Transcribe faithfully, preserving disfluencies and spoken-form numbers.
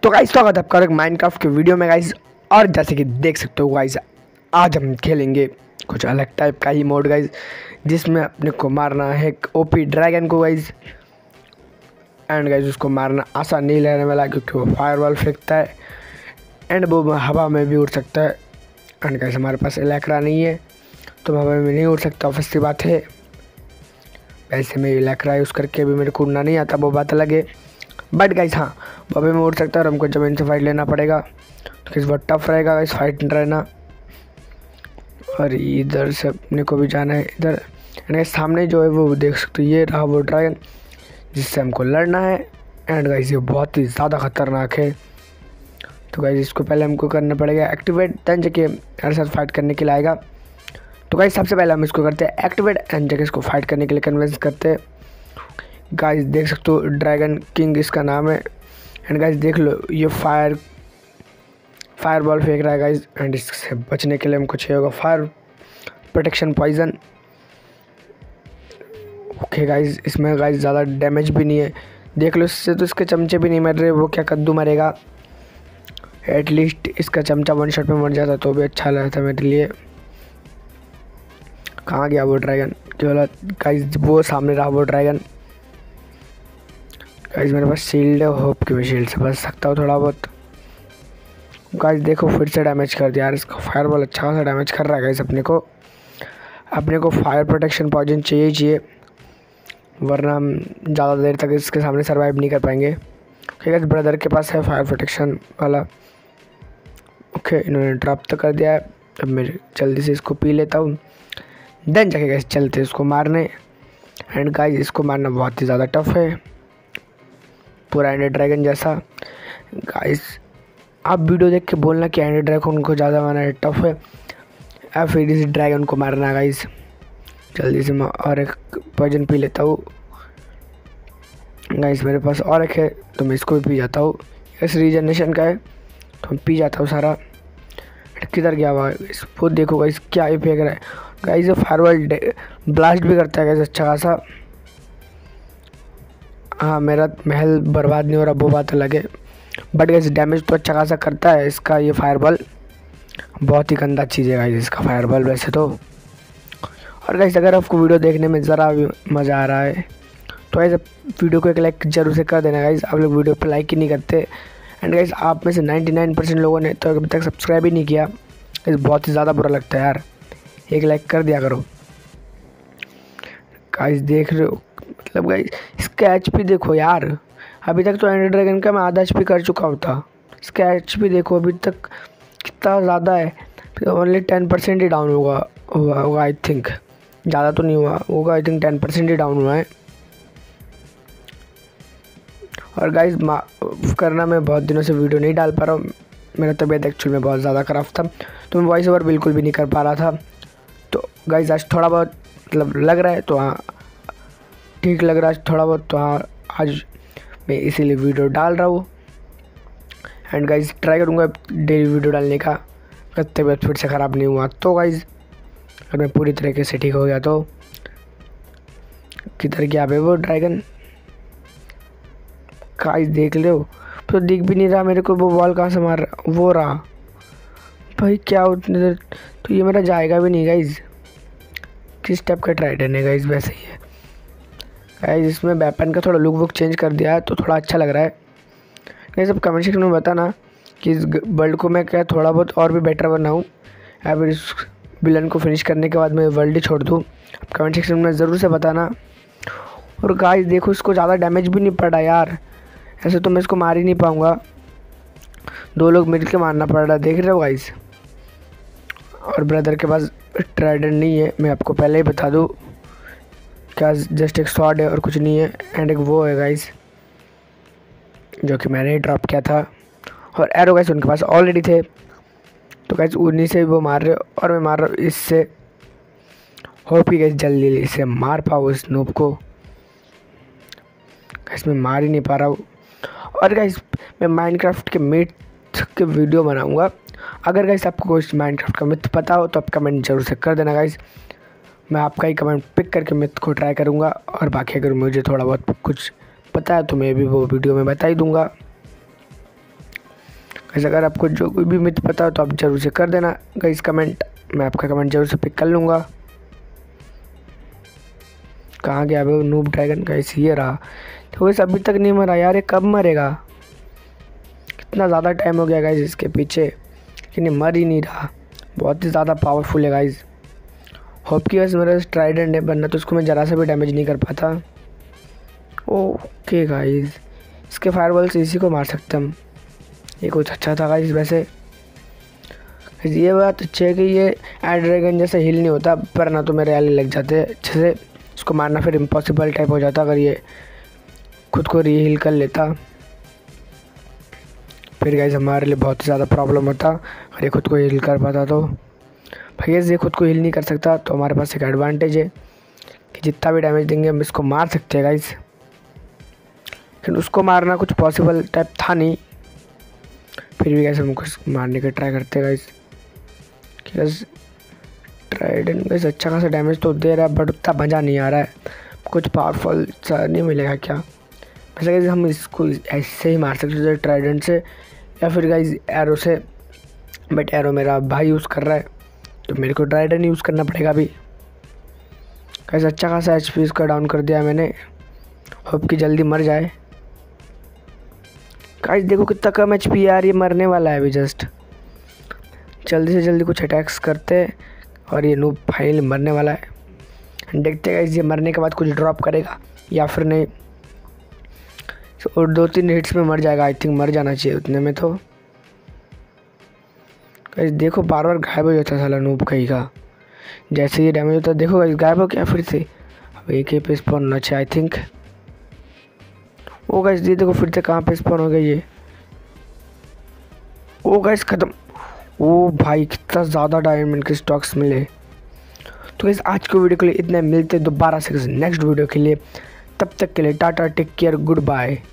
तो गाइस स्वागत है आपका एक माइनक्राफ्ट के वीडियो में गाइस। और जैसे कि देख सकते हो गाइस, आज हम खेलेंगे कुछ अलग टाइप का ही मोड गाइस, जिसमें अपने को मारना है एक ओपी ड्रैगन को गाइस। एंड गाइस उसको मारना आसान नहीं रहने वाला, क्योंकि वो फायरवॉल फेंकता है एंड वो हवा में भी उड़ सकता है। एंड गाइस हमारे पास इलेक्ट्रा नहीं है तो हवा में नहीं उड़ सकता, ऑफिस की बात है। वैसे में इलेक्ट्रा यूज़ करके भी मेरे को उड़ना नहीं आता, वो बात अलग है। बट गाइस हाँ, बबे में उड़ सकता है और हमको ज़मीन से फाइट लेना पड़ेगा, तो किस बहुत टफ रहेगा गाइस फाइट रहना। और इधर से अपने को भी जाना है इधर। एंड सामने जो है वो देख सकते हो, ये रहा वो ड्रैगन जिससे हमको लड़ना है। एंड गाइस ये बहुत ही ज़्यादा खतरनाक है, तो गाइस इसको पहले हमको करना पड़ेगा एक्टिवेट, देन जाके हमारे साथ फाइट करने के लिए आएगा। तो गाइस सबसे पहले हम इसको करते हैं एक्टिवेट एंड जाके इसको फाइट करने के लिए कन्विंस करते हैं। गाइस देख सकते हो ड्रैगन किंग इसका नाम है। एंड गाइस देख लो ये फायर फायर बॉल फेंक रहा है गाइस। एंड इससे बचने के लिए हमको चाहिए होगा fire protection poison. Okay guys, इसमें गाइस ज़्यादा डैमेज भी नहीं है, देख लो इससे तो इसके चमचे भी नहीं मर रहे, वो क्या कद्दू मरेगा। एटलीस्ट इसका चमचा वन शॉट में मर जाता तो भी अच्छा लगता मेरे लिए। कहाँ गया वो ड्रैगन? केवल गाइस वो सामने रहा वो ड्रैगन। गाइस मेरे पास शील्ड है, होप कि मैं शील्ड से बच सकता हूँ थोड़ा बहुत। गाइस देखो फिर से डैमेज कर दिया यार, इसका फायर बॉल अच्छा खासा डैमेज कर रहा है गाइस। अपने को अपने को फायर प्रोटेक्शन पॉइजन चाहिए ही चाहिए, वरना हम ज़्यादा देर तक इसके सामने सर्वाइव नहीं कर पाएंगे। ओके गाइस ब्रदर के पास है फायर प्रोटेक्शन वाला। ओके इन्होंने ड्रॉप तो कर दिया है, अब मैं जल्दी से इसको पी लेता हूँ, देन जाके गाइस चलते इसको मारने। एंड गाइस इसको मारना बहुत ही ज़्यादा टफ है, पूरा एंडर ड्रैगन जैसा। गाइस आप वीडियो देख के बोलना कि एंडर ड्रैगन को ज़्यादा मारना टफ है या फिर इस ड्रैगन को मारना। गाइस जल्दी से मैं और एक पॉइजन पी लेता हूँ। गाइस मेरे पास और एक है तो मैं इसको भी पी जाता हूँ, इस रीजनरेशन का है तो मैं पी जाता हूँ सारा। किधर गया हुआ इसको देखो गाइस, क्या ही फेंक रहा है गाइस। ये फायरवॉल ब्लास्ट भी करता है गाइस अच्छा खासा। हाँ मेरा महल बर्बाद नहीं हो रहा वो बात अलग है, बट गाइस डैमेज तो अच्छा खासा करता है इसका ये फायरबॉल। बहुत ही गंदा चीज़ है गाइस इसका फायरबॉल वैसे तो। और गाइस अगर आपको वीडियो देखने में ज़रा भी मज़ा आ रहा है तो गाइस वीडियो को एक लाइक जरूर से कर देना गाइस। आप लोग वीडियो पर लाइक ही नहीं करते। एंड गाइस आप में से निन्यानवे परसेंट लोगों ने तो अभी तक सब्सक्राइब ही नहीं किया, इस बहुत ही ज़्यादा बुरा लगता है यार, एक लाइक कर दिया करो। गाइस देख रहे हो मतलब गाइस इसका एच पी देखो यार, अभी तक तो एंडर ड्रैगन का मैं आधा एच पी कर चुका होता, इसका एच पी देखो अभी तक कितना ज़्यादा है। ओनली टेन परसेंट ही डाउन होगा हुआ होगा आई थिंक, ज़्यादा तो नहीं हुआ होगा, आई थिंक टेन परसेंट ही डाउन हुआ है। और गाइस माफ़ करना मैं बहुत दिनों से वीडियो नहीं डाल पा रहा हूँ, मेरा तबीयत एक्चुअल में बहुत ज़्यादा ख़राब था तो मैं वॉइस ओवर बिल्कुल भी नहीं कर पा रहा था। तो गाइस आज थोड़ा बहुत मतलब लग रहा है तो हाँ ठीक लग रहा है थोड़ा बहुत, तो हाँ आज मैं इसीलिए वीडियो डाल रहा हूँ। एंड गाइस ट्राई करूँगा डेली वीडियो डालने का, अगर तबीयत फिर से ख़राब नहीं हुआ तो गाइस, अगर मैं पूरी तरीके से ठीक हो गया तो। किधर गया भाई वो ड्रैगन? गाइस देख लो तो दिख भी नहीं रहा मेरे को वो बॉल कहाँ से मार रहा, वो रहा भाई क्या उतनी देर, तो ये मेरा जाएगा भी नहीं गाइस। किस टाइप का ट्राइडन है गाइस? वैसे ही है गाइस, इसमें वेपन का थोड़ा लुक वुक चेंज कर दिया है तो थोड़ा अच्छा लग रहा है। गाइस सब कमेंट सेक्शन में बताना कि इस वर्ल्ड को मैं क्या थोड़ा बहुत और भी बेटर बनाऊँ या फिर इस विलन को फिनिश करने के बाद मैं वर्ल्ड ही छोड़ दूँ, आप कमेंट सेक्शन में ज़रूर से बताना। और गाइस देखो इसको ज़्यादा डैमेज भी नहीं पड़ा यार, ऐसे तो मैं इसको मार ही नहीं पाऊँगा, दो लोग मिल के मारना पड़ रहा है, देख रहे हो गाइस। और ब्रदर के पास ट्राइडेंट नहीं है, मैं आपको पहले ही बता दूँ, क्या जस्ट एक स्वॉर्ड है और कुछ नहीं है। एंड एक वो है गाइस जो कि मैंने ही ड्रॉप किया था, और एरो गाइस उनके पास ऑलरेडी थे, तो गाइस उन्हीं से वो मार रहे और मैं मार रहा हूँ इससे। होप कि गाइस जल्दी इसे मार पाओ इस नूब को। गाइस मैं मार ही नहीं पा रहा हूँ। और गाइस मैं माइनक्राफ्ट के मिथ के वीडियो बनाऊँगा, अगर गाइस आपको कोई माइनक्राफ्ट का मिथ पता हो तो आप कमेंट जरूर से कर देना गाइस, मैं आपका ही कमेंट पिक करके मिथ को ट्राई करूँगा। और बाकी अगर मुझे थोड़ा बहुत कुछ पता है तो मैं भी वो वीडियो में बता ही दूँगा। गाइस अगर आपको जो कोई भी मिथ पता हो तो आप जरूर से कर देना गाइस कमेंट, मैं आपका कमेंट जरूर से पिक कर लूँगा। कहाँ गया वो नूब ड्रैगन? गाइस ये रहा। तो गाइस अभी तक नहीं मरा यार, ये कब मरेगा? कितना ज़्यादा टाइम हो गया गाइस इसके पीछे, लेकिन ये मर ही नहीं रहा। बहुत ही ज़्यादा पावरफुल है गाइस। होप की वजह मेरा ट्राइडेंट है, बनना तो उसको मैं ज़रा सा भी डैमेज नहीं कर पाता। ओके गाइस, इसके फायरबॉल से इसी को मार सकते हम। ये कुछ अच्छा था गाइस वैसे। ये बात अच्छी है कि ये एड ड्रैगन जैसे हील नहीं होता, पर ना तो मेरे आले लग जाते अच्छे से। इसको मारना फिर इम्पॉसिबल टाइप हो जाता अगर ये खुद को रीहील कर लेता, फिर गाइस हमारे लिए बहुत ही ज़्यादा प्रॉब्लम होता अगर ये खुद को हील कर पाता तो। भाई ये खुद को हील नहीं कर सकता तो हमारे पास एक एडवांटेज है कि जितना भी डैमेज देंगे हम इसको मार सकते हैं गाइस। लेकिन उसको मारना कुछ पॉसिबल टाइप था नहीं, फिर भी गाइस हम कुछ मारने का ट्राई करते हैं गाइस। गाइस ट्राइडेंट गाइस अच्छा खासा डैमेज तो दे रहा है, बट उतना मज़ा नहीं आ रहा है। कुछ पावरफुल सा नहीं मिलेगा क्या? वैसे गाइस हम इसको ऐसे ही मार सकते थे ट्राइडेंट से, या फिर गाइस एरो से, बट एरो मेरा भाई यूज़ कर रहा है तो मेरे को ट्राइडेंट यूज़ करना पड़ेगा अभी। गाइस अच्छा खासा एच पी इसका डाउन कर दिया मैंने, होप कि जल्दी मर जाए। गाइस देखो कितना कम एच पी यार, ये मरने वाला है अभी जस्ट। जल्दी से जल्दी कुछ अटैक्स करते और ये नूब फाइनली मरने वाला है। देखते हैं गाइस ये मरने के बाद कुछ ड्रॉप करेगा या फिर नहीं। और दो तीन हिट्स में मर जाएगा, आई थिंक मर जाना चाहिए उतने में तो। गाइस देखो बार बार गायब हो जाता साला नूब कहीं का, जैसे ये डैमेज होता है देखो गाइस गायब हो गया फिर से। अब एक ही पे स्पॉन होना चाहिए आई थिंक। ओ गाइस ये देखो फिर से कहाँ पे स्पॉन हो गई ये। ओ गाइस खत्म। ओ भाई कितना ज़्यादा डायमंड के स्टॉक्स मिले। तो गाइस आज के वीडियो के लिए इतने, मिलते दोबारा से नेक्स्ट वीडियो के लिए। तब तक के लिए tata, take care, good bye.